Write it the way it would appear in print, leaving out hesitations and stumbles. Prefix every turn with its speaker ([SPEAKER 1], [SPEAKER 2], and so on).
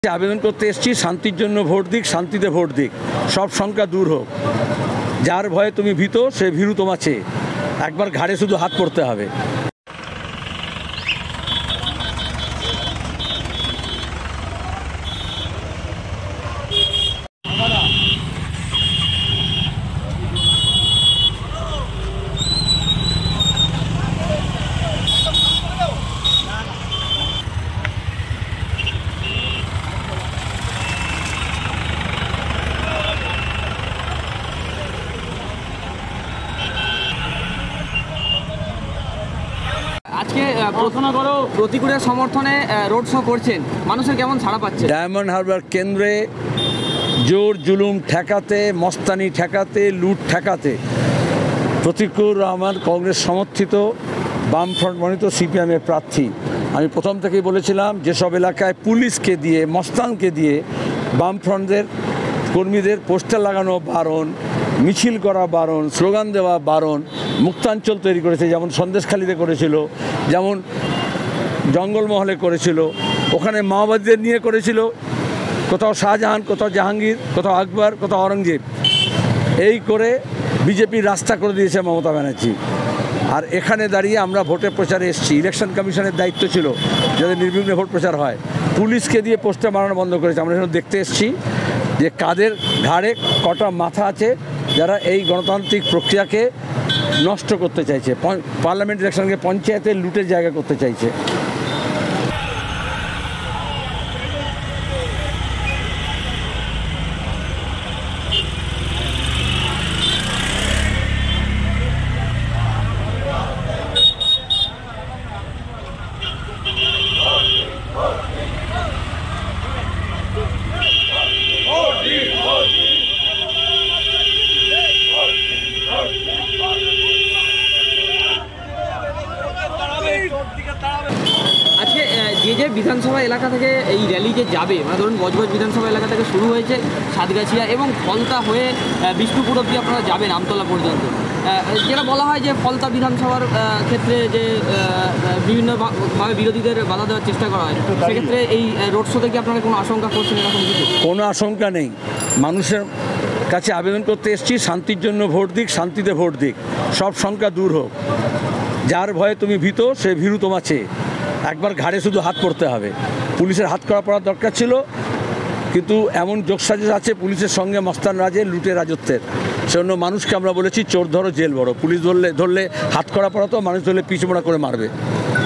[SPEAKER 1] আবেদন করতে এসেছি শান্তির জন্য ভোট দিক, শান্তিতে ভোট দিক, সব শঙ্কা দূর হোক। যার ভয়ে তুমি ভীত সে ভীরু তোমার চেয়ে, একবার ঘাড়ে শুধু হাত পড়তে হবে।
[SPEAKER 2] আজকে প্রতিকূলের সমর্থনে রোড শো করছেন, মানুষের কেমন সাড়া পাচ্ছে?
[SPEAKER 1] ডায়মন্ড হারবার কেন্দ্রে জোর জুলুম ঠেকাতে, মস্তানি ঠেকাতে, লুট ঠেকাতে প্রতিকুর রহমান কংগ্রেস সমর্থিত বামফ্রন্ট মনোনীত সিপিএমের প্রার্থী। আমি প্রথম থেকেই বলেছিলাম যেসব এলাকায় পুলিশকে দিয়ে, মস্তানকে দিয়ে বামফ্রন্টের কর্মীদের পোস্টার লাগানো বারণ, মিছিল করা বারণ, স্লোগান দেওয়া বারণ, মুক্তাঞ্চল তৈরি করেছে, যেমন সন্দেশখালিতে করেছিল, যেমন জঙ্গলমহলে করেছিল, ওখানে মাওবাদীদের নিয়ে করেছিল, কোথাও শাহজাহান, কোথাও জাহাঙ্গীর, কোথাও আকবর, কোথাও আওরঙ্গজেব, এই করে বিজেপির রাস্তা করে দিয়েছে মমতা ব্যানার্জি। আর এখানে দাঁড়িয়ে আমরা ভোটের প্রচারে এসেছি। ইলেকশন কমিশনের দায়িত্ব ছিল যাতে নির্বিঘ্নে ভোট প্রচার হয়, পুলিশকে দিয়ে পোস্টার বানানো বন্ধ করেছে। আমরা সেখানে দেখতে এসেছি যে কাদের ঘাড়ে কটা মাথা আছে যারা এই গণতান্ত্রিক প্রক্রিয়াকে নষ্ট করতে চাইছে, পার্লামেন্ট ইলেকশনকে পঞ্চায়েতের লুটের জায়গা করতে চাইছে।
[SPEAKER 2] আজকে যে বিধানসভা এলাকা থেকে এই র্যালি যে যাবে, মানে ধরুন বজবজ বিধানসভা এলাকা থেকে শুরু হয়েছে সাতগাছিয়া এবং ফলতা হয়ে বিষ্ণুপুর অব্দি আপনারা যাবেন আমতলা পর্যন্ত, যেটা বলা হয় যে ফলতা বিধানসভার ক্ষেত্রে যে বিভিন্নভাবে বিরোধীদের বাধা দেওয়ার চেষ্টা করা হয়, সেক্ষেত্রে এই রোড শোতে কি আপনারা কোনো আশঙ্কা করছেন? এরকম কিছু
[SPEAKER 1] কোনো আশঙ্কা নেই। মানুষের কাছে আবেদন করতে এসেছি শান্তির জন্য ভোট দিক, শান্তিতে ভোট দিক, সব শঙ্কা দূর হোক। যার ভয়ে তুমি ভীত সে ভীরু তোমার চেয়ে, একবার ঘাড়ে শুধু হাত পড়তে হবে। পুলিশের হাত করা পড়ার দরকার ছিল, কিন্তু এমন যোগসাজশ আছে পুলিশের সঙ্গে মস্তান রাজের, লুটের রাজত্বের। সেজন্য মানুষকে আমরা বলেছি চোর ধরো জেল বড়। পুলিশ ধরলে হাত করা পড়াতো, মানুষ ধরলে পিছুমোড়া করে মারবে।